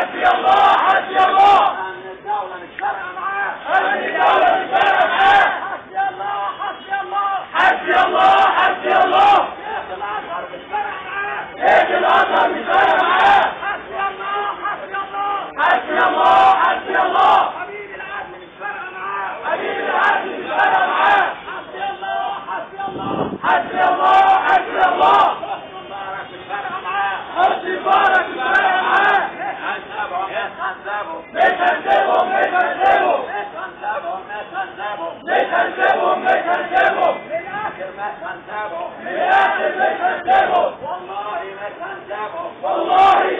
حسبي الله حسبي الله. أمن الدولة مش فارقة معاه. أمن الدولة مش فارقة معاه. حسبي الله حسبي الله. حسبي الله حسبي الله. شيخ الأزهر مش فارقة معاه. شيخ الأزهر مش فارقة معاه. حسبي الله حسبي الله. حسبي الله حسبي الله. حبيب العدل مش فارقة معاه. حبيب العدل مش فارقة معاه. حسبي الله حسبي الله. حسبي الله حسبي الله. حسن مبارك مش فارقة معاه. حسني مبارك مش فارقة معاه. هنسابهم هنسابهم. مش هنسيبهم مش هنسيبهم. هنسابهم هنسابهم. مش هنسيبهم مش هنسيبهم. للآخر هنسابهم. للآخر مش هنسيبهم. والله هنسابهم. والله